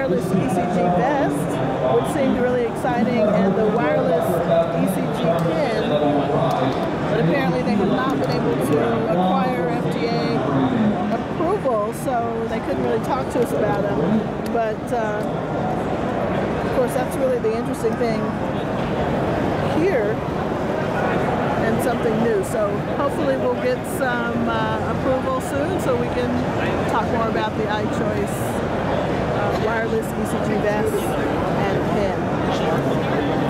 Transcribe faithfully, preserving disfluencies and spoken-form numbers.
wireless E C G Vest, which seemed really exciting, and the wireless E C G Pen, but apparently they have not been able to acquire F D A approval, so they couldn't really talk to us about them. But uh, of course, that's really the interesting thing here, and something new. So hopefully we'll get some uh, approval soon so we can talk more about the iChoice uh, wireless E C G Vest and pen.